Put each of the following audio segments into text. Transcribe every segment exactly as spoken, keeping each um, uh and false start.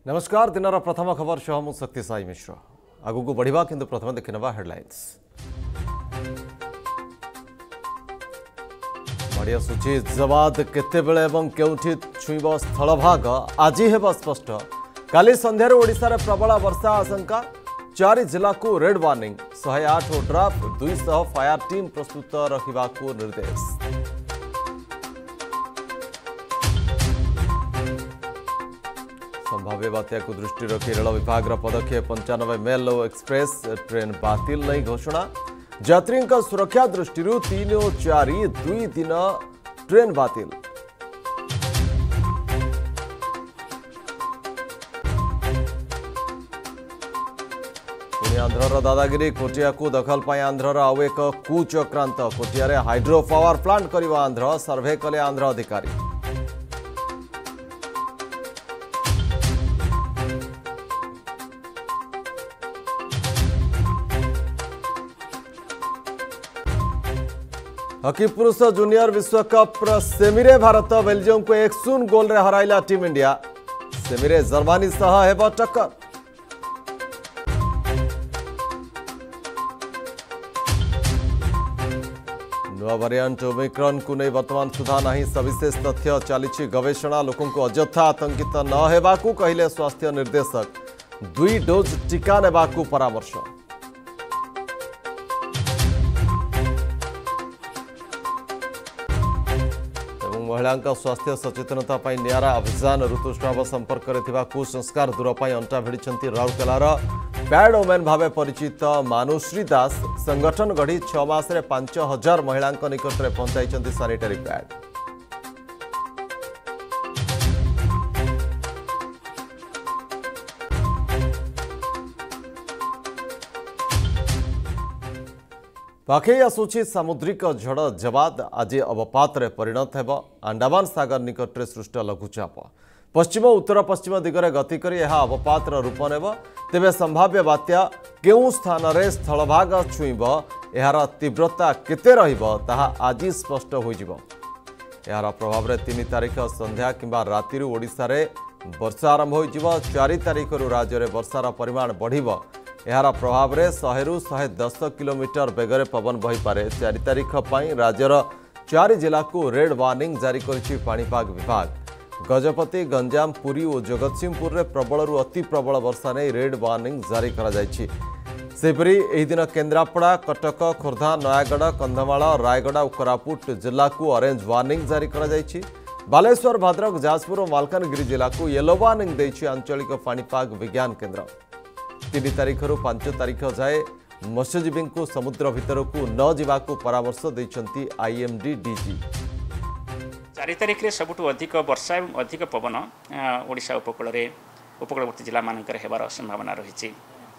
नमस्कार दिन प्रथम खबर सह मु शक्ति साई मिश्र आगु को बढ़िया किंतु प्रथम देखने हेडलाइंस बढ़ी आसूची जवाद केतेबेले एवं केउठी छुईब स्थलभाग आज हेब स्पष्ट काली संध्यार ओडिशा रे प्रबल वर्षा आशंका चारि जिला को रेड वार्निंग एक सौ आठ ड्राफ्ट दो सौ फायर टीम प्रस्तुत रखा निर्देश संभाव्य बात्या को दृष्टि रखी रेल विभाग पदक्षेप पंचानबे मेल एक्सप्रेस ट्रेन बातिल नहीं घोषणा यात्री सुरक्षा दृष्टि तीन और चार दुई दिन ट्रेन बातिल पुणी आंध्रर दादागिरी कोटिया को दखल पाई आंध्रर आउ एक कुचक्रांत कोटिया रे हाइड्रो पावर प्लांट करवा आंध्र सर्वे कले आंध्र अधिकारी हॉकी पुरुष जूनियर विश्वकप सेमीरे भारत बेल्जियम को एक शून्य गोल रे हराइला टीम इंडिया सेमीरे जर्मनी सह हेब टक्कर नुआ वेरिएंट ओमिक्रॉन को नहीं वर्तमान सुधा नहीं सविशेष तथ्य चली गवेषणा लोकों को अଯଥା आतंकित न हेबाकू कहले स्वास्थ्य निर्देशक दुई डोज टीका नेबाकू परामर्श महिला स्वास्थ्य सचेतनता निरा अभियान ऋतुस्राव संपर्क में कुसंस्कार दूर पर अंटा भिड़ी राउरकेलार पैड ओमेन भाव परिचित मानुश्री दास संगठन गढ़ी छमास पांच हजार महिला निकट में पहुंचाई सानिटरी पैड पाखे आसूची सामुद्रिक झड़ जवाद आज अवपात रे परिणत हेब अंडमान सागर निकट में सृष्ट लघुचाप पश्चिम उत्तर पश्चिम दिगरे गति करी यह अवपात रूप नेब तेबे संभाव्य बात्या केउ स्थान रे स्थलभाग छुईब यार तीव्रता केते रहिब ताहा आज स्पष्ट होइजिब यार प्रभाव रे तीन तारीख संध्या किंबा राति ओडिशा रे वर्षा आरंभ होइजिब चार तारीख राज्य में वर्षार परिमाण बढ़िब यार प्रभाव में सौ रु एक सौ दस किलोमीटर बेगरे पवन बही पारे चार तारीख पर राज्यर चार जिला को रेड वार्निंग जारी करिछि पाणीपाग विभाग गजपति गंजाम पुरी और जगतसिंहपुर में प्रबल रु अति प्रबल वर्षा नहीं रेड वार्निंग जारी करा जायछि सेपरी एही दिन केन्द्रापड़ा कटक खोर्धा नयागढ़ कंधमाल रायगढ़ और कोरापुट जिला को ऑरेंज वार्निंग जारी करा जायछि बालेश्वर भद्रक जाजपुर और मालकानगिरी जिला को येलो वार्निंग देछि आंचलिक पाणीपाग विज्ञान केन्द्र तीन तारीख रु पांच तारीख जाए मत्स्यजीवी को समुद्र भीतर को न जावाक परामर्श देइछंती आईएमडी डीजी चार तारीख रे सबुठु अधिक वर्षा एवं अधिक पवन ओडिशा उपकूल रे उपकूलवर्ती जिला मानकर हेबार संभावना रही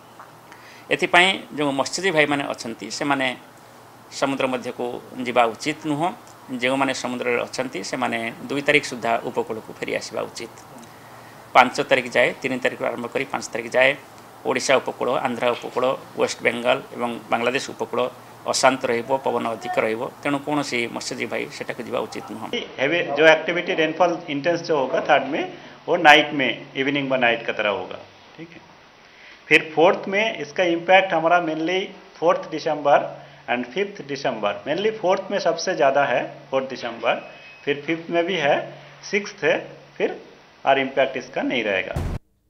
एथिपाई जो मत्स्यजीवी भाई माने अछंती से माने समुद्र मध्य को जीवा उचित नुह जो माने समुद्र रे अछंती से माने दुई तारीख सुधा उपकूल को फेरी आसीबा उचित पांच तारीख जाए तीन तारीख आरंभ करी पांच तारीख जाए ओडिशा उपकूल आंध्र उपकूल वेस्ट बेंगल एवं बांग्लादेश उपकूल अशांत रहिबो पवन अधिक रहिबो तेणु कौन सी मत्स्यजीवी भाई सेटा को जीवा उचित नुह जो एक्टिविटी रेनफॉल इंटेंस जो होगा थर्ड में वो नाइट में इवनिंग व नाइट का तरह होगा ठीक है। फिर फोर्थ में इसका इम्पैक्ट हमारा मेनली फोर्थ दिसंबर एंड फिफ्थ दिसंबर मेनली फोर्थ में सबसे ज़्यादा है फोर्थ दिसंबर फिर फिफ्थ में भी है सिक्स्थ है फिर और इम्पैक्ट इसका नहीं रहेगा।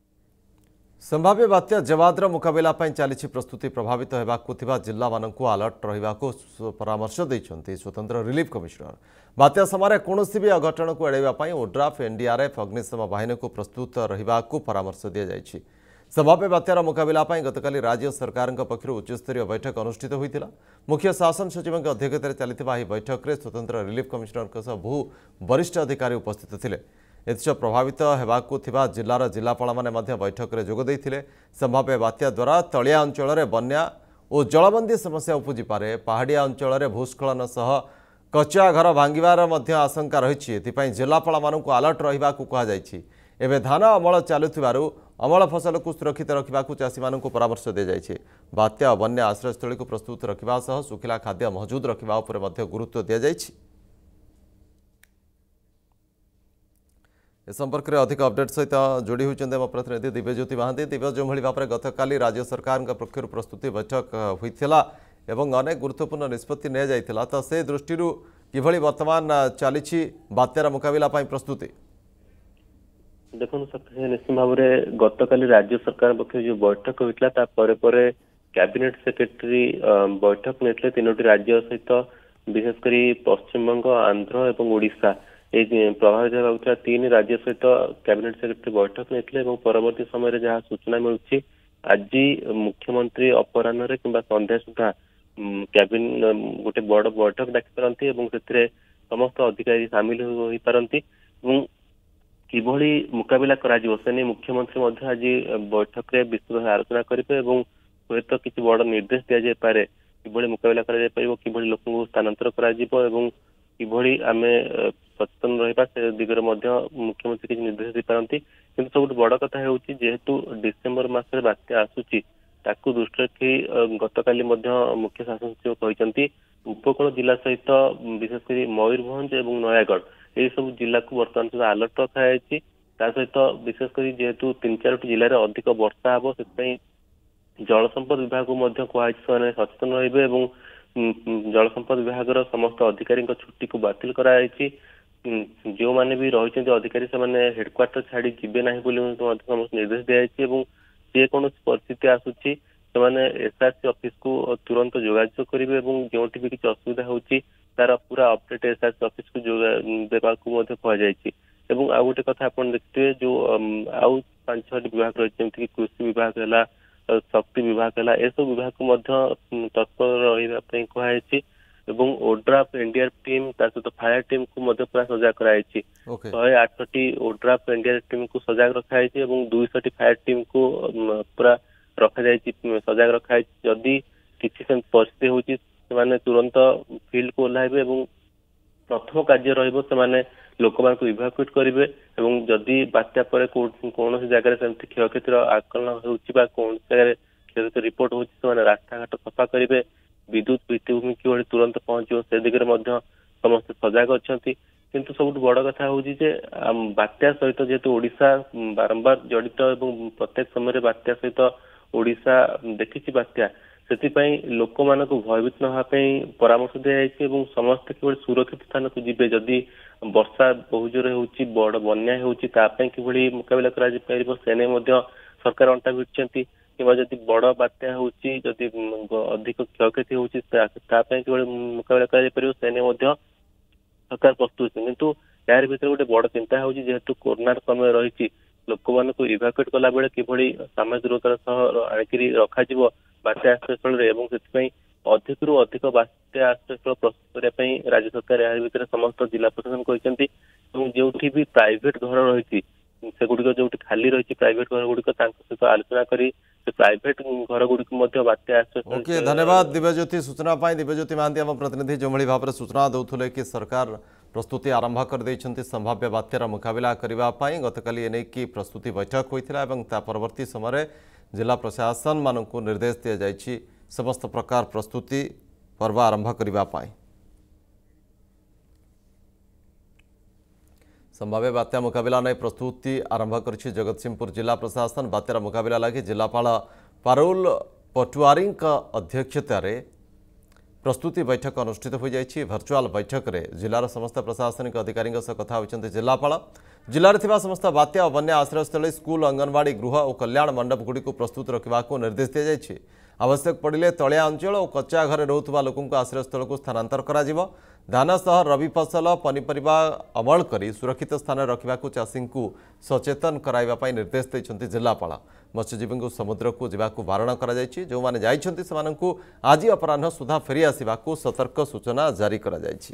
संभाव्य बात्या जवाद्र मुकाबला चली प्रस्तुति प्रभावित होगा जिला मानक अलर्ट रहा परामर्श देते स्वतंत्र रिलीफ कमिशनर बात्या समय कौन भी अघटन को एड़ाई ओड्राफ एनडीआरएफ अग्निशम बाहिनी को प्रस्तुत रहा परामर्श दी जाएगी संभाव्य बात्यार मुकाबला गतकाली राज्य सरकार पक्षर उच्चस्तरीय बैठक अनुष्ठित होता मुख्य शासन सचिव अध्यक्षतार चली बैठक में स्वतंत्र रिलीफ कमिशनर बहु वरिष्ठ अधिकारी उपस्थित थे एथि प्रभावित होगाकू जिलार जिलापाल मैंने बैठक में जोग देते संभाव्य बात्या द्वारा तलिया अंचल बन्या और जलबंदी समस्या उपजी पारे पहाड़िया अंचल भूस्खलन सह कच्चा घर भांगार आशंका रही एथि जिलापाल मानक अलर्ट रहा कहुई एवं धान अमल चलुवर अमल फसल को सुरक्षित रखा चाषी मान परामर्श दी जाए बात्या बन्या आश्रयस्थली को प्रस्तुत रखा सह सुखिला खाद्य महजूद रखा गुरुत्व दी जाए ए संपर्क में अधिक अपडेट सहित जोड़ी होती आम प्रतिनिधि दिव्यज्योति महांती। दिव्य जो भाव में गतकाली राज्य सरकार पक्षर प्रस्तुति बैठक होता एवं अनेक गुरुत्वपूर्ण निष्पत्ति नि जाइथिला तो से दृष्टि किभली वर्तमान चली बात्यार मुकाबला प्रस्तुति देखो निश्चित भाव में गतकाली राज्य सरकार पक्ष जो बैठक होता कैबिनेट सेक्रेटरी बैठक नहीं तीनोटी राज्य सहित विशेषकर पश्चिमबंग आंध्र और ओडिशा ये प्रभावित होता तीन राज्य सहित कैबिनेट सेक्रेटरी बैठक नहीं परवर्ती समय जहाँ सूचना मिलूँ आज मुख्यमंत्री अपराह्न कि संध्या सुधा कैबिन गोटे बड़ बैठक डाकी पारती से समस्त अधिकारी सामिल हो पारती किभली मुकाबला करा मुख्यमंत्री आज बैठक में विस्तृत भाव आलोचना करेंगे हूँ तो किसी बड़ निर्देश दि जाए कि मुकाबला कर लोक स्थानांतर किभली आम सचेतन रहा से दिगरे मुख्यमंत्री किसी निर्देश दे पारती किंतु सब बड़ कथा जेहेतु डिसेम्बर मसरे बात्या आसूची ताकू दृष्टि रखी गतकाली मुख्य शासन सचिव कहते उपकूल जिला सहित विशेषकर मयूरभंज और नयागढ़ यही सब जिला को बर्तमान सुधा अलर्ट रखाई सहित विशेषकर जेहेतु तीन चार जिले में अधिक वर्षा हम से जल संपद विभाग को कहुई सचेतन रे जल संपद विभाग समस्त अधिकारी छुट्टी को बातिल कराई जो मैंने भी रही अधिकारी से हेडक्वार्टर छाड़ी जीवे ना समस्त निर्देश दिखाई जेको परिस्थिति आसूची से एसआरसी ऑफिस को तुरंत जोगाजोग करेंगे जो भी किसी असुविधा होती तार पूरा अपडेट एसआरसी ऑफिस को देवा को आ गोटे कथा आप देखते जो आउ पांच छह विभाग रही जमीक कृषि विभाग है शक्ति विभाग है यह सब विभाग को तत्पर रही कहुई ओड्राफ एनडीआरएफ टीम सहित फायर टीम को पूरा सजाग कराई शहे आठटी ओड्राफ एनडीआरएफ टीम को सजाग रखाई दुईश फायर टीम को पूरा रखा सजाग रखाई जदि किसी परिस्थिति होती तुरंत फील्ड को ओह्लैबे प्रथम कार्य रही लोक मान इभाकुएट करेंगे जदि बात्या पर कौन जगह से क्षयक्षतिर आकलन होगा कौन जगह क्षयक्षति रिपोर्ट हो रास्ता घाट सफा करेंगे विद्युत भित्तिभूमि कि तुरंत पहुंचो से दिगरे समस्त सजग अच्छा किंतु सब बड़ कथा हूँ बात्या सहित जेहेतु ओडिशा बारंबार जड़ित प्रत्येक समय बात्या सहित ओडिशा देखी बात्या से लोक मान भयभीत न परामर्श दिखाई समस्त कि सुरक्षित स्थान को जीवे जदि वर्षा बहु जोर हो बड़ बन्या होगी मुकाबला कर सरकार अंटा भिड़ी कि बड़ बात्या होती अधिक क्षयक्षति होती मुकाबला कर सरकार प्रस्तुत किंतु यार भीतर गोटे बड़ चिंता हो जेहेतु कोरोना समय रही लोक मान इभाकुएट कला बेले किभली सामाजिक दूरतार आणिकी रखा बात्या आश्रयस्थल से अधिक रु अधिक बात्या आश्रयस्थल प्रस्तुत करने राज्य सरकार यार भीतर समस्त जिला प्रशासन कहते जो भी प्राइवेट घर रही से गुड़िक जो खाली रही प्राइवेट घर गुड़िक सहित आलोचना करी प्राइवेट घर गुड़िक बात्या आश्रय ओके धन्यवाद दिव्यज्योति सूचना दिव्यज्योति महांती आम प्रतिनिधि जो भाव में सूचना देते कि सरकार प्रस्तुति आरंभ कर देइछन्ति संभाव्य बात्यार मुकाबला करने गतकाली एने की प्रस्तुति बैठक होता है परवर्ती समय जिला प्रशासन मानक निर्देश दि जाइछि समस्त प्रकार प्रस्तुति पर्व आरंभ करने संभाव्य बात्या मुकाबला नहीं प्रस्तुति आरंभ कर जगतसिंहपुर जिला प्रशासन बात्यार मुकाबला लगी जिलापाल पारुल पटुआरी अध्यक्षतार प्रस्तुति बैठक अनुष्ठित हो जाइछि वर्चुआल बैठक रे जिलार समस्त प्रशासनिक अधिकारी कथा होइछन्ति जिलापाल जिले में समस्त बात्या और बन्या आश्रयस्थल स्कूल अंगनवाड़ी गृह और कल्याण मंडप गुड़ी को प्रस्तुत रखा निर्देश दी जाइछि आवश्यक पड़े तलिया अंचल और कच्चा घरे रोकथुवा लोकंक आश्रयस्थल को स्थानांतर करा धान सह रवि फसल पनीपरिबा अमल करी सुरक्षित स्थान रखा चाषी को सचेतन कराइबा निर्देश देइछन्ति जिलापाल मत्स्यजीवी को समुद्र को जावाक बारण करा जो माने जाइछन्ति सेमानंकु आज अपराह्न सुधा फेरी आसिबाकु सतर्क सूचना जारी करा जाइछि।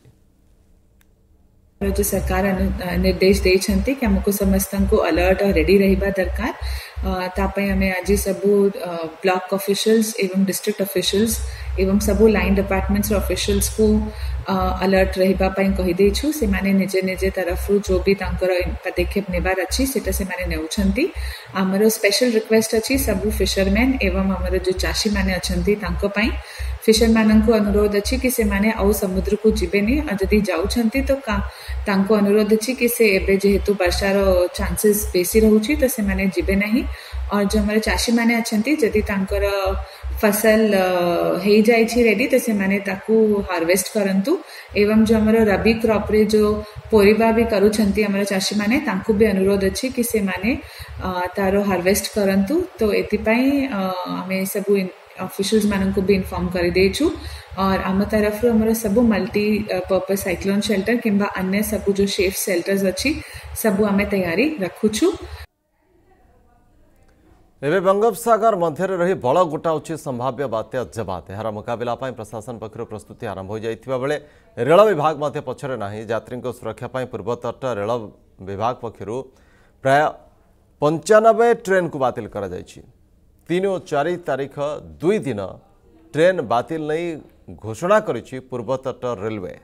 जो सरकार निर्देश देइछन्ति कि हमको समस्त को अलर्ट और रेडी रहिबा दरकार तापय हमें आज सब ब्लॉक ऑफिशियल्स एवं डिस्ट्रिक्ट ऑफिशियल्स एवं सबू लाइन डिपार्टमेंट्स ऑफिशियल्स को अलर्ट रहिबा पई कहि देछु से माने निजे निजे तरफ जो भी तांकर पदक्षेप नेबार अछि सेटा से माने नेउछंती हमरो स्पेशल रिक्वेस्ट अछि सबू फिशरमैन एवं हमरो जो चाषी माने अछंती तांको पई फिशरमैन को अनुरोध अछि कि से माने आउ समुद्र को जिबेनी और जदी जाउछंती तो का तांको अनुरोध अछि कि से एबे जेहेतु वर्षा रो चांसेस बेसी रहउछि तो से माने जिबे नहीं और जो हमारे चाषी माने अछंती जदी तांकर फसल हे जाई छी रेडी तो से माने ताकू हार्वेस्ट करंतु एवं जो हमारे रबी क्रॉप रे जो पोरिबा भी करूछंती हमारे चाषी माने तांको भी अनुरोध अछि कि से माने तारो हार्वेस्ट करंतु तो एति पई हमें सबु ऑफिशियल्स मानन को भी इन्फॉर्म कर देछु और आम तरफ हमर सब मल्टी पर्पस साइक्लोन शेल्टर किंबा अन्य सब जो सेफ शेल्टर्स अछि सब हमें तैयारी रखुछु। एवं बंगोपसागर मध्य रही बल गुटाऊँच संभाव्य बात्या जबात यार मुकाबला प्रशासन पक्षर प्रस्तुति आरंभ हो जाइथिबा बेले रेल विभाग मध्य पछरे नाही यात्री सुरक्षा पूर्वतट रेल विभाग पक्षर प्राय पंचानबे ट्रेन को बातिल करा जायछि। तीन और चार तारीख दुई दिन ट्रेन बातिल नहीं घोषणा करिछि पूर्वतट रेलवे।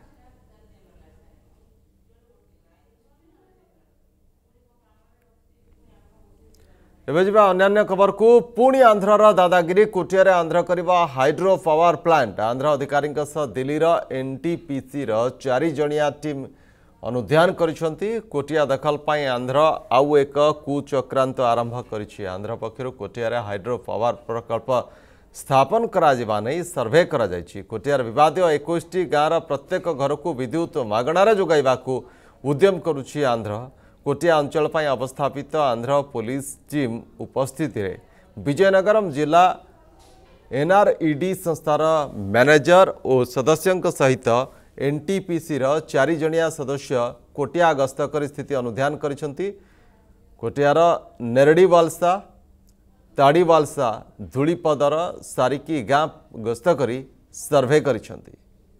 एबे जिबा अन्य खबर को पुणी आंध्रर दादागिरी कोटिया आंध्र करवा हाइड्रो पावर प्लांट आंध्र अधिकारी दिल्ली एनटीपीसी चार जणिया टीम अनुध्यान करिसेंती। कोटिया दखल पाई आंध्र आउ एक कुचक्रांत आरंभ करिछि। आंध्र पक्षरु कोटिया हाइड्रो पावर प्रकल्प स्थापन करा जिबा नै सर्वे करा जायछि। कोटियार विवादित इक्कीस टी गाँव प्रत्येक घर को विद्युत मागणार जोगाइबाकू उद्यम करुछि आंध्र। कोटिया अंचल पाई अवस्थापित आंध्र पुलिस टीम उपस्थिति रे विजयनगरम जिला एनआरईडी संस्थार मैनेजर और सदस्यों सहित एनटीपीसी रो चारि जणिया सदस्य कोटिया गस्त कर स्थिति अनुध्यान करिसेंती। कोटियार नेरडीवालसा ताड़ीवालसा धूलीपदर सारिकी गाँ गस्त करी सर्वे करिसेंती।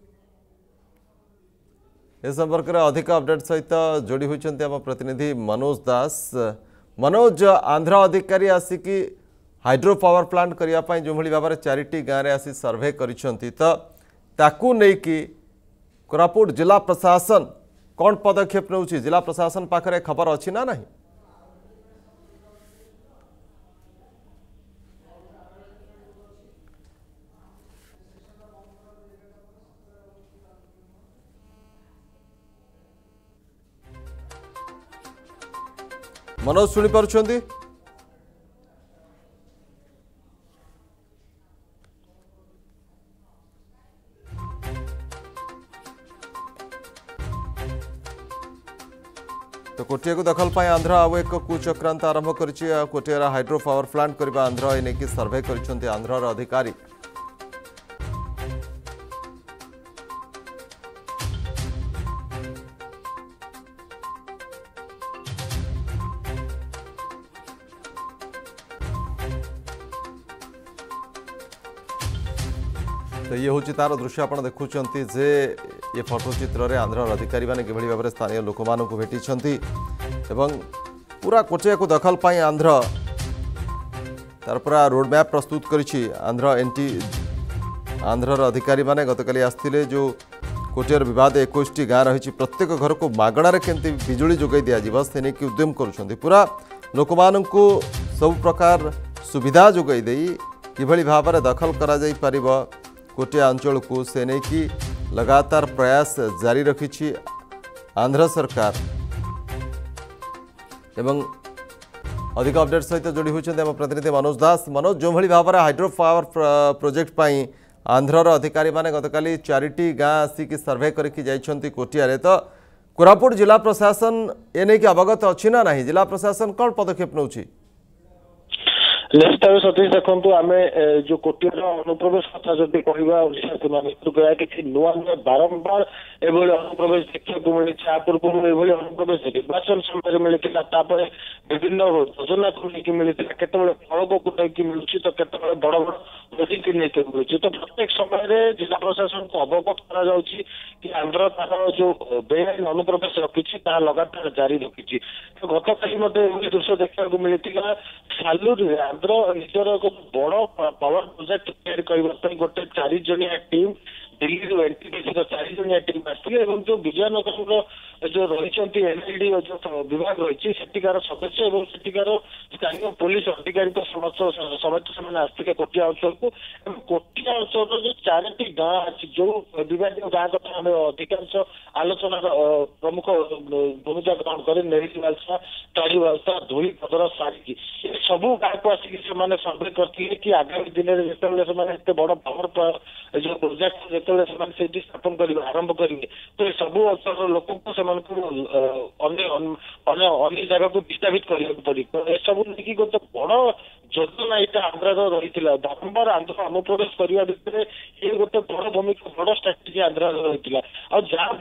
इस संपर्क में अधिक अपडेट सहित जोड़ी होती आम प्रतिनिधि मनोज दास। मनोज, आंध्र अधिकारी आसिकी हाइड्रो पावर प्लांट करने जो भाई भाव में चारिटी गाँव में आसी सर्वे करिसेंती तो ताकू नेकी कोरापुट जिला प्रशासन कौन पदक्षेप नौ जिला प्रशासन पाखरे खबर अच्छी ना नहीं? मनोज शुणी पारुछंती? तो कोटिया को दखल पाई आंध्र आउ एक कुचक्रांत आरंभ करिछि। कोटियार हाइड्रो पावर प्लांट करबा आंध्र एने की सर्वे करिसेंती आंध्रर अधिकारी। तो ये हूँ तार दृश्य आप देखुं जे ये फोटोचित्र रे आंध्र अधिकारी मैंने कि भाव में स्थानीय लोक मान भेटी पूरा कोटिया को दखल पाई आंध्र तार पूरा रोडमैप प्रस्तुत करिछि। आंध्र एनटी आंध्रर अधिकारी माने गतकाली आसथिले जो कोटियार विवाद इक्कीस टी गाँ रही प्रत्येक घर को मागणार केमती बिजुली जोगाई दिया से नहीं उद्यम करुछंती। पूरा लोक माननकु सब प्रकार सुविधा जोगाई देई किभली भाव में दखल करा जाई परिबा कोटिया अंचल को से नहीं कि लगातार प्रयास जारी रखी आंध्र सरकार। एवं अधिक अपडेट सहित जोड़ी होती प्रतिनिधि मनोज दास। मनोज, जो भाई भाव में हाइड्रो पावर प्रोजेक्ट पाई आंध्रर अधिकारी माने गतकाली चारिटी गाँ आसिक सर्वे करके जाइछंती कोटिया तो कोरापुट जिला प्रशासन ए नहीं कि अवगत अच्छी ना नहीं? जिला प्रशासन कौन पदक्षेप नौछि? निश्चित भाव सतीश देखु आम जो कोटियार अनुप्रवेश कथा जदि कहवा ओडिशा सीमा भितर किसी नुआ नुआ बारंबार एभली अनुप्रवेश देखा मिली पूर्व एभली अनुप्रवेश निर्वाचन समय मिलता विभिन्न योजना को लेकिन मिलता केतबेले फलक को लेकिन मिलूँ तो केतबेले बड़ बड़ नदी की लेकिन मिलूँ तो प्रत्येक समय जिला प्रशासन को अवगत करा कि आंध्र तार जो बेआईन अनुप्रवेश रखी लगातार जारी रखी। तो गतकाली दृश्य देखा मिलता सालुर आंध्र निजर एक बड़ पावर प्रोजेक्ट तैयारी करने गोटे चार जणिया टीम दिल्ली एनटीपीसी चार जणिया टीम आसती जो विजयनगर जो रही एनएलडी जो विभाग रही सेठिकार सदस्य और सेठिकार स्थानीय पुलिस अधिकारी समस्त समेत से आसते कोटिया अंचल को कोटिया अंचल जो चार गाँ अच्छी जो विवाद गाँ कथा आम अधिकांश आलोचना प्रमुख भूमिका ग्रहण करे नेहरी बालसा टाड़ी बालसा धूली पदर सारिकी सबू गाँ को आसिक सर्वे करते कि आगामी दिन में जिते बड़ पावर जो प्रोजेक्ट जो स्थापन करेंगे आरंभ करेंगे तो ये सबू अंचल लोक अन्य जगह को विस्थापित करने पड़ी तो ये सब नहीं गोटे बड़ योजना यहाँ आंध्र रही बारंबार आंध्र अनुप्रवेश करने भितर ये गोटे बड़ भूमिका बड़ स्ट्राटेजी आंध्र रही और जहाँ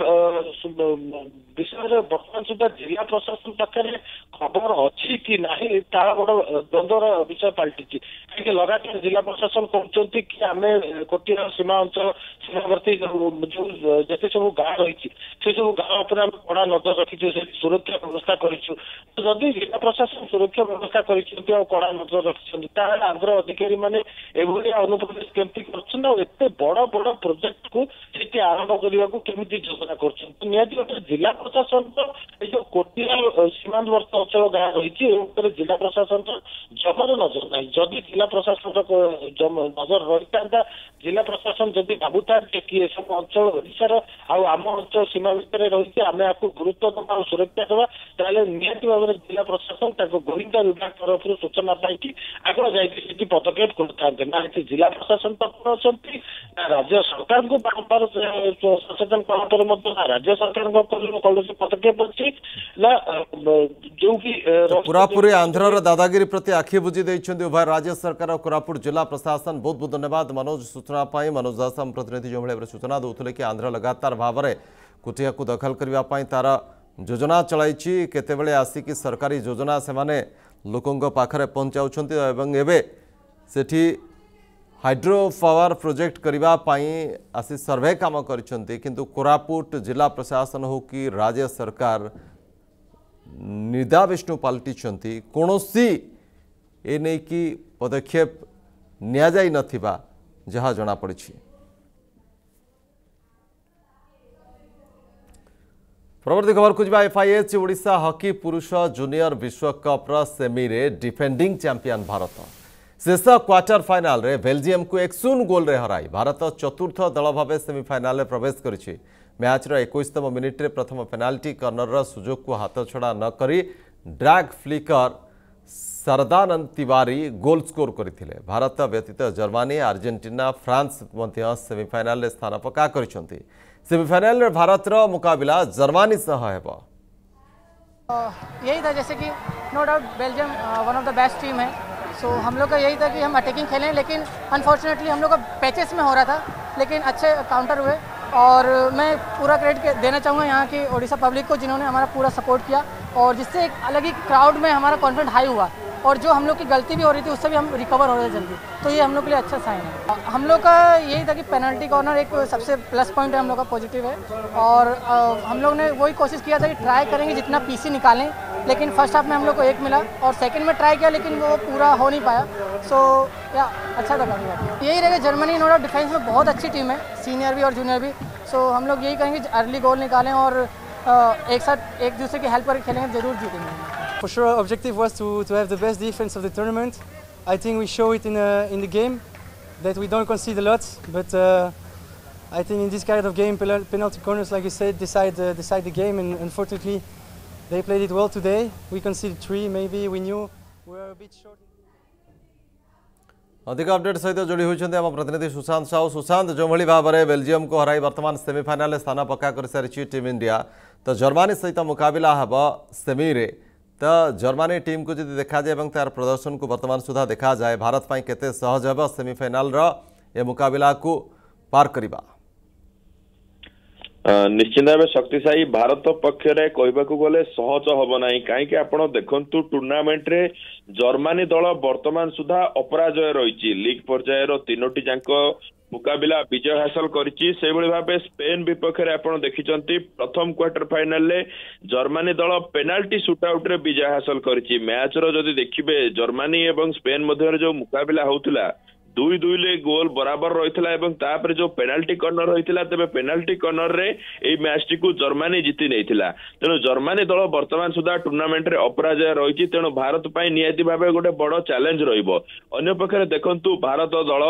विषय बर्तमान सुधा जिला प्रशासन पाखे खबर अच्छी कि नहीं तार बड़ द्वंद्वर विषय पलटि कहीं लगातार जिला प्रशासन कहते कि आम कोटिया सीमा अंचल सीमावर्ती जो जिते सब गाँ रही से सब गाँ उपर आम कड़ा नजर रखीचु से सुरक्षा व्यवस्था करूँ जदि जिला प्रशासन सुरक्षा व्यवस्था कर कड़ा नजर रखिंट आंध्र अधिकारी मैंने एभली अनुप्रवेश केमती करते बड़ बड़ प्रोजेक्ट को से आरंभ करने को केमी योजना कर जिला प्रशासन जो कोटिया सीमांतवर्ती अंचल गाँ रही जिला प्रशासन जबर नजर ना जदि जिला प्रशासन नजर रही था जिला प्रशासन जदि भावुता कि सब अंचल ओडार आम अंचल सीमा भितर रही आम आपको गुरुत्व दबा और सुरक्षा दबा ताले निहाती भाव में जिला प्रशासन गोविंदा विभाग तरफ सूचना पाई आगे जाकि पदक्षेप करते ना जिला प्रशासन तत्पर अच्छा ना राज्य सरकार को बारंबार सचेतन कला राज्य सरकार कौन पदक्षेप अच्छी ना जो कि पूरा पूरी आंध्र दादागिरी प्रति आखि बुझी देइछन्ति उभय राज्य सरकार और कोरापुट जिला प्रशासन बहुत बहुत धन्यवाद मनोज सूचना पाई मनोज दास हम प्रतिनिधि जो भाव सूचना दूसरे कि आंध्र लगातार भाव में कोटिया को दखल करने तार योजना चलाई केतेबेले आसिकी सरकारी योजना से माने लोकों पाखरे पहुंचाउछन्ति एवं एबे सेठी हाइड्रो पावर प्रोजेक्ट करने आसी सर्वे काम करिसेंति किंतु कोरापुट जिला प्रशासन हो कि राज्य सरकार निदा विष्णु पलटिछन्ति कोनोसी ए नै कि पदक्षेप निया जाई नथिबा जहा जना पड़िछि। परवर्ती खबर को जा एफआईएच ओडिशा हॉकी पुरुष जूनियर विश्वकप सेमी रे डिफेंडिंग चैंपियन भारत शेष क्वार्टर फाइनाल रे बेल्जियम को एक शून्य गोल रे हराई भारत चतुर्थ दल भाव सेमिफाइनाल रे प्रवेश करिछि। मैच रो इक्कीसतम मिनिट रे प्रथम पेनाल्टी कर्नर सुजोग को हाथ छड़ा न करी drag flicker Sardanand Tiwari goal score करथिले। भारत व्यतीत जर्मनी अर्जेंटीना फ्रांस मध्य सेमिफाइनाल रे स्थान पक्का करिसंति। सेमिफाइनल में भारत रो मुकाबला जर्मनी सह हेबो। यही था जैसे कि no doubt Belgium one of the best team है सो हम लोग का यही था कि हम अटैकिंग खेलें लेकिन अनफॉर्चुनेटली हम लोग का पैचेस में हो रहा था लेकिन अच्छे काउंटर हुए और मैं पूरा क्रेडिट देना चाहूँगा यहाँ की ओडिशा पब्लिक को जिन्होंने हमारा पूरा सपोर्ट किया और जिससे एक अलग ही क्राउड में हमारा कॉन्फिडेंस हाई हुआ और जो हम लोग की गलती भी हो रही थी उससे भी हम रिकवर हो रहे थे जल्दी तो ये हम लोग के लिए अच्छा साइन है। हम लोग का यही था कि पेनल्टी कॉर्नर एक सबसे प्लस पॉइंट है हम लोग का पॉजिटिव है और आ, हम लोग ने वही कोशिश किया था कि ट्राई करेंगे जितना पीसी निकालें लेकिन फर्स्ट हाफ में हम लोग को एक मिला और सेकंड में ट्राई किया लेकिन वो पूरा हो नहीं पाया सो या अच्छा था काफ़ी। यही रहेगा जर्मनी नो डाउट डिफेंस में बहुत अच्छी टीम है सीनियर भी और जूनियर भी सो हम लोग यही करेंगे अर्ली गोल निकालें और आ, एक साथ एक दूसरे की हेल्प करके खेलेंगे जरूर जीतेंगे। For sure, our objective was to, to have the best defense of the tournament. I think we show it in, uh, in the game, that we don't concede a lot, but uh, I think in this kind of game, penalty corners, like you said, decide, uh, decide the game, and unfortunately, they played it well today. We conceded three, maybe we knew we were a bit short. अधिक update सहित जोड़ी होती आम प्रतिनिधि सुशांत साहू। सुशांत जो भाव में Belgium को हराई वर्तमान सेमिफाइनाल स्थान पक्का कर सारी टीम इंडिया तो जर्मनी सहित मुकाबला हम सेमी रे तो जर्मनी टीम को जब देखा जाए तार प्रदर्शन को वर्तमान सुधा देखा जाए भारत पाई केते सहज हे सेमिफाइनाल रे मुकाबला को पार करबा। निश्चित भाव शक्तिशाली भारत पक्षरे कहबाकू गले सहज हम ना कहीं आपड़ देखु टूर्णामेंट रे जर्मनी दल वर्तमान सुधा अपराजय रही लीग पर्यायर तीनोटी जांक मुकाबिला विजय हासिल करिछि से भली भाबे स्पेन विपक्ष रे आपण देखिचंती प्रथम क्वार्टर फाइनल ले जर्मनी दल पेनाल्टी शूटआउट रे विजय हासिल करिछि मैच रो जदि देखिबे जर्मनी एवं स्पेन मध्य जो मुकाबिला होउतला दुई दुई ले गोल बराबर रही एवं तापर जो पेनाल्टी कर्नर होता तेज पेनाल्टी कर्नर रे ए मैच टी को जर्मनी जीति नहीं तेणु जर्मनी दल वर्तमान सुधा टूर्नामेंट रे अपराजय रही तेणु भारत पर निहाती भाव गोटे बड़ चैलेंज रही पक्षे देखु भारत दल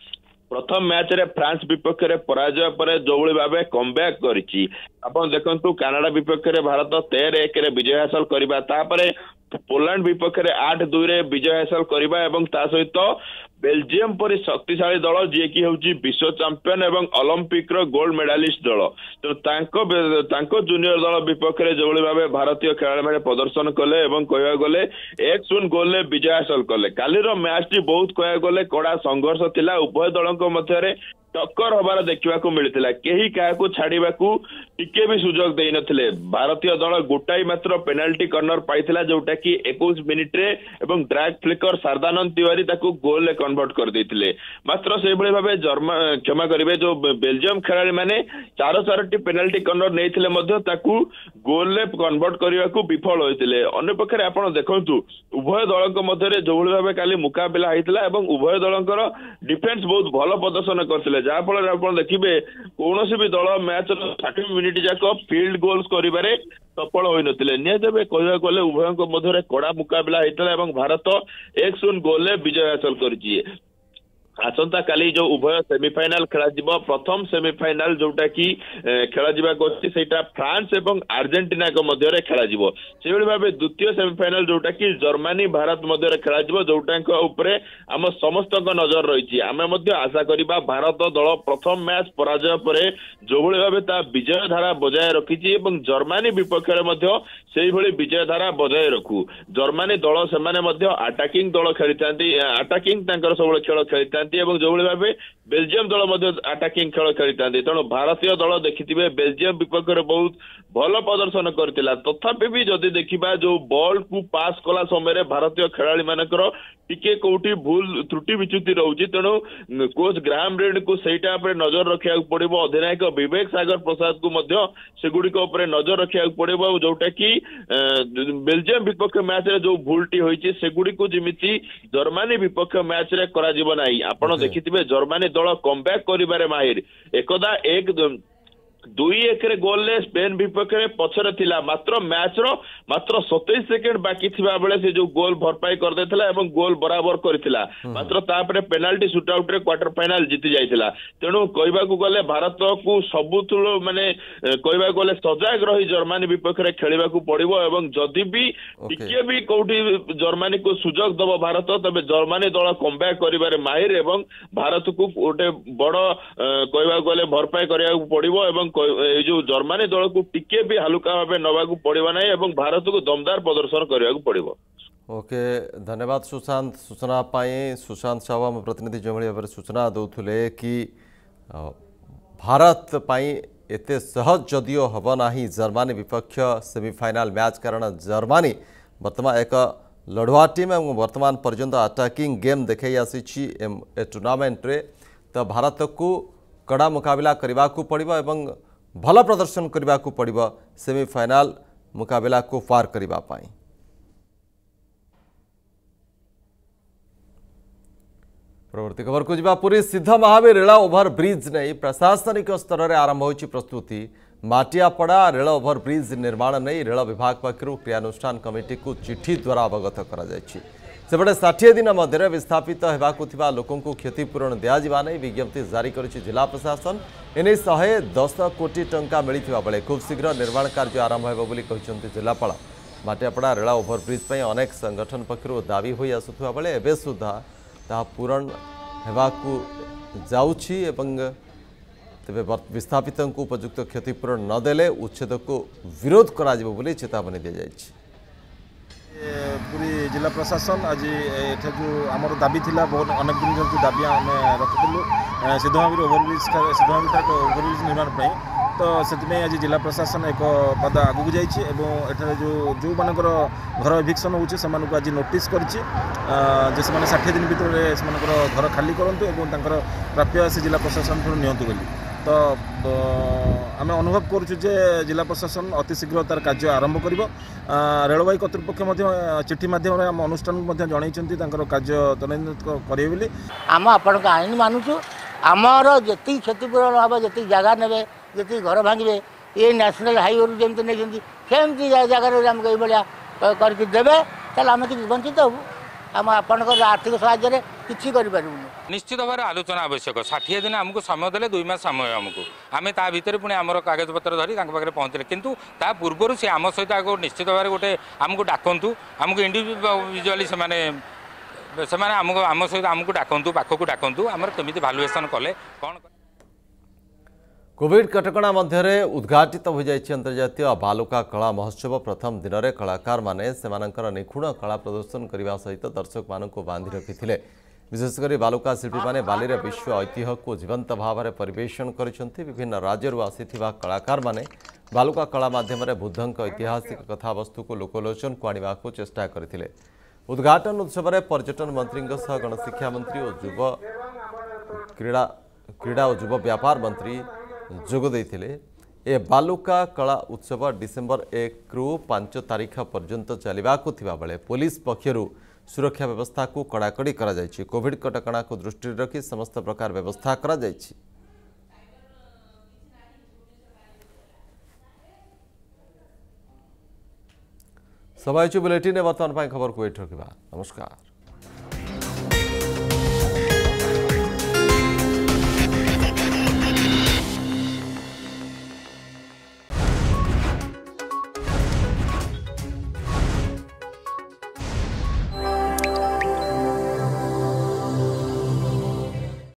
प्रथम मैच रे फ्रांस विपक्ष रे पराजय पर जो भाव कमबैक करिछि आपण देखंतु कनाडा विपक्ष रे भारत तेरह एक रे विजय हासिल करबा तापरे पोलैंड विपक्ष रे आठ दुई रे विजय हासिल करबा एवं ता सहित बेल्जियम परि शक्तिशाली दल जी की होउची विश्व चैंपियन एवं ओलंपिक रो गोल्ड मेडालिस्ट दल तो तांको तांको जूनियर दल विपक्ष रे जो भाव भारतीय खेलाड़ी माने प्रदर्शन कले एवं कहया गले एक शून्य गोल ले विजय हासिल कले काली रो मैच टी बहुत कहया गले कड़ा संघर्ष थिला उभय दलक मध्य रे टक्कर हबार देखा मिलता कहीं क्या छाड़ा टिके भी सुजोग दे नथिले भारतीय दल गोटाई मात्र पेनाल्टी कर्नर पाइथिला जोटा कि इक्कीस मिनिट रे एवं ड्रैग फ्लिकर शारदानंद तिवारी ताकू गोल ले कन्वर्ट कर देथिले मात्र से भली भाबे जर्मा क्षमा करिवे जो बेल्जियम खेलाड़ी माने चार चारटी पेनाल्टी कर्नर नेथिले मध्य ताकू गोल ले कन्वर्ट करने को विफल होइतिले अन्य पक्षरे आपण देखंतु उभय दलक मध्य जो भली भाबे काली मुकाबला होइतिला एवं उभय दलकर डिफेंस बहुत भल प्रदर्शन करथिले जहाँ फल आप देखिए कौन भी दल मैच साठ मिनिट जाक फील्ड गोल्स करिबारे सफल होई नथिले निहाती कहवा गले उभय मध्य कड़ा मुकाबला होता भारत एक शून्य गोल ले विजय हासिल करिछि आसंता काली जो उभय सेमीफाइनाल खेला जिवो प्रथम सेमीफाइनाल जोटा कि खेला जिबा कोछि सेटा फ्रांस एवं अर्जेंटीना को मध्य रे खेला जिवो से भली भाबे द्वितीय सेमीफाइनाल जोटा कि जर्मनी भारत मध्य रे खेला जिवो जोटा को ऊपर हम समस्त को नजर रहिछि आमे मध्य आशा करिबा भारत दल प्रथम मैच पराजय परे जो भली भाबे ता विजय धारा बजाय रखिछि एवं जर्मनी विपक्ष रे मध्य सेही भली विजय धारा बजाय रखु जर्मनी दल से माने मध्य अटैकिंग दल खेलितांती अटैकिंग तांकर सब खेल खेलितांती एवं जो भाव बेल्जियम दल अटैकिंग खेल खेली तेणु भारतीय दल देखिए बेल्जियम विपक्ष में बहुत भल प्रदर्शन करथिला तथापि भी जदि देखिबा जो बॉल को पास कला समय भारतीय खेलाड़ी मानकर टिके कोठी भूल त्रुटि विच्युति रहउची तेणु कोच ग्राहम रेड को सेटा पर नजर रखिया पड़िबो अधिनायक विवेक सागर प्रसाद को मध्य सेगुडी को ऊपर नजर रखिया पड़िबो जोटा कि बेल्जियम विपक्ष मैच रे जो भूलटी होईची सेगुडी को जिमिति जर्मनी विपक्ष मैच रे करा जीव नाही आपण देखिथिबे जर्मनी दल कमबैक करिबारे माहिर एकदा एक दुई एक गोल ले स्पेन विपक्ष में पछरे थिला मात्र मैच रो मात्र सत्ताईस सेकेंड बाकी थिबा बेले से जो गोल भरपाई कर देथिला एवं गोल बराबर करथिला मात्र तापरे पेनाल्टी शूटआउट रे क्वार्टर फाइनल जीति जाइथिला तेणु कहबा को गले भारत को सबुथुल माने कहबा गले सजाग रही जर्मनी विपक्ष रे खेलिबा को पड़िबो एवं जदि भी टिके भी कोठी जर्मनी को सुजोग दबो भारत तबे जर्मनी दल कमबैक करिबारे माहिर एवं भारत को गोटे बड़ कहबा गले भरपाई करिया पड़िबो एवं जो जर्मनी दल को टिके भी हल्का भाव नवा पड़वा ना एवं भारत को दमदार प्रदर्शन करने पड़ो। ओके धन्यवाद सुशांत सूचना पाई सुशांत साहू आम प्रतिनिधि जो भाव सूचना दौले कि भारत पाई एते सहज जदियो हम ना जर्मनी विपक्ष सेमीफाइनाल मैच कारण जर्मनी वर्तमान एक लड़ुआ टीम और वर्तमान पर्यंत अटैकिंग गेम देखई आसी टूर्नामेंट रे तो भारत को कड़ा मुकाबला करने को पड़ो एवं भल प्रदर्शन करने को पड़ो सेमीफाइनाल मुकाबला को पार करने पाई। परवर्ती खबर को जिबा पुरी सिद्ध महावीर रेल ओभर ब्रिज नहीं प्रशासनिक स्तर में आरंभ हो प्रस्तुति माटियापड़ा रेल ओभर ब्रिज निर्माण नहीं रेल विभाग पक्षर क्रियानुष्ठान कमिटी को चिठी द्वारा अवगत करपटे षाठी दिन मध्य विस्थापित होगा लोकों क्षतिपूरण दिज्वा नहीं विज्ञप्ति जारी कर जिला प्रशासन एने शहे दस कोटी टंका मिलता बेले खूब शीघ्र निर्माण कार्य आरंभ हो जिलापाल माटियापड़ा रेल ओभरब्रिज पर अनेक संगठन पक्षर दाबी हो आसुवा बेले एवं सुधा ता पूरण होगाकू जाउछि एवं तेरे विस्थापित उपयुक्त क्षतिपूरण नदेले उच्छेद को विरोध करा चेतावनी दी जाइछि। पूरी जिला प्रशासन आज एठा जो आमर दाबी थिला बहुत अनेक दिन जो दाबी आम रखिलु सिद्ध महावीर ओभरब्रिज सिद्ध महावीर ओभरब्रिज निर्माण तो से आज जिला प्रशासन एक पद आगू जाइए एठारे जो जो मानकर घर एभिक्शन होची से आज नोटिस करिछि जे से षाठी दिन भितर से घर खाली करूँ और प्राप्य से जिला प्रशासन ठूँ नियंतु बोली तो आम अनुभव करुँ जे जिला प्रशासन अति शीघ्र तार कार्य आरंभ कर रेलवे कर्तृपक्ष चिठी माध्यम आम अनुष्ठान जनई कार्य त्वरान्वित करेंगे बोली आम आपण आईन मानुचु आमर जी क्षतिपूरण हम जी जगह ने जी घर भांगे ये नेशनल हाईवे जमी नहीं सेमती जगार आमको ये करके देवे आम कि वंचित हूँ आम आपण आर्थिक साहाय्य किसी करूँ निश्चित भाव आलोचना आवश्यक षाठी दिन आमको समय देले दुई मास समय आमको आम ता भितर पुणी आमर कागजपत्र धरी पाखे पहुँचले किंतु ता पूर्वर से आम सहित आगे निश्चित भाव गोटे आमको डाकतु आमको इंडिविजुआली से आमको आम सहित आमको डाकतु पाखक डाकतु आमर केमी भालुएसन कले कौन कोविड कटकणा मध्य उद्घाटित हो जाइए अंतर्जातीय बालुका कला महोत्सव प्रथम दिन में कलाकार माने सेमानंकर निखुण कला प्रदर्शन करने सहित दर्शक मानक बांधि रखिथिले विशेषकर बालुका शिल्पी माने बालीर विश्व ऐतिह्य को जीवंत भाव में परिवेषण करछन्ति विभिन्न राज्य आसीथिबा कलाकार माने बालुका कला माध्यम बुद्धंक ऐतिहासिक कथावस्तु को लोकलोचन को आनिबा को चेष्टा करथिले उद्घाटन उत्सव में पर्यटन मंत्री गणशिक्षा मंत्री और युव क्रीड़ा क्रीड़ा और युव व्यापार मंत्री जोग देइथिले ए बालुका कला उत्सव डिसेम्बर एक रु पांच तारीख पर्यंत चलिबाकु थिबा बेले पुलिस पक्षरु सुरक्षा व्यवस्था को कड़ाकड़ी करा जायछि कोविड कटकणा को दृष्टि रखी समस्त प्रकार व्यवस्था करा जायछि सबाइचु बुलेटिन वर्तमान खबर को एठ रखा नमस्कार।